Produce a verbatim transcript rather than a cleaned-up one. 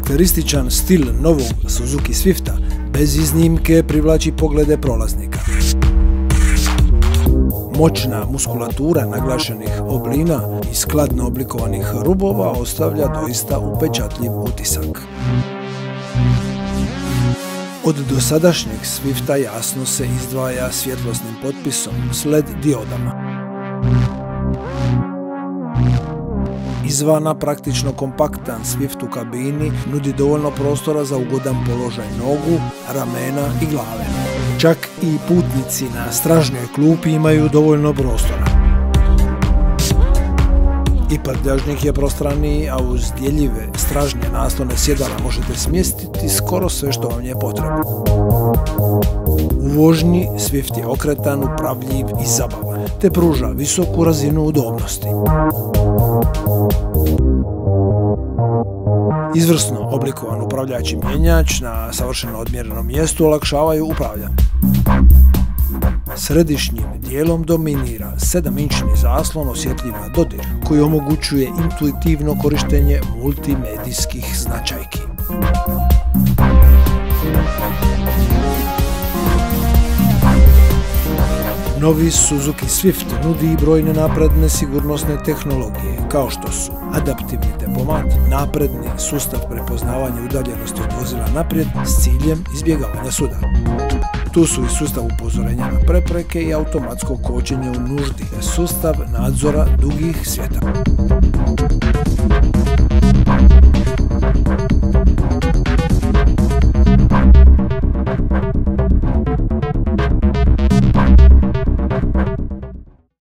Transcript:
Karakterističan stil novog Suzuki Swifta bez iznimke privlači poglede prolaznika. Moćna muskulatura naglašenih oblina i skladno oblikovanih rubova ostavlja doista upečatljiv utisak. Od dosadašnjeg Swifta jasno se izdvaja svjetlosnim potpisom s L E D diodama. Izvana praktično kompaktan Swift u kabini nudi dovoljno prostora za ugodan položaj nogu, ramena i glave. Čak i putnici na stražnjoj klupi imaju dovoljno prostora. I prtljažnik je prostraniji, a uz djeljive stražnje naslone sjedala možete smjestiti skoro sve što vam je potrebno. U vožnji Swift je okretan, upravljiv i zabavan, te pruža visoku razinu udobnosti. Izvrsno oblikovan upravljači mjenjač na savršeno odmjerenom mjestu olakšavaju upravljanje. Središnjim dijelom dominira sedam inčni zaslon osjetljiv na dodir koji omogućuje intuitivno korištenje multimedijskih značajki. Novi Suzuki Swift nudi i brojne napredne sigurnosne tehnologije, kao što su adaptivni tempomat, napredni sustav prepoznavanja udaljenosti od vozila naprijed s ciljem izbjegavanja sudara. Tu su i sustav upozorenja na prepreke i automatsko kočenje u nuždi, te sustav nadzora dugih svjetala.